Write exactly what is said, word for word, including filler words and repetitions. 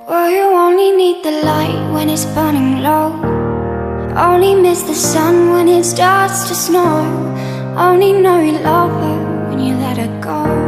Well, you only need the light when it's burning low. Only miss the sun when it starts to snow. Only know you love her when you let her go.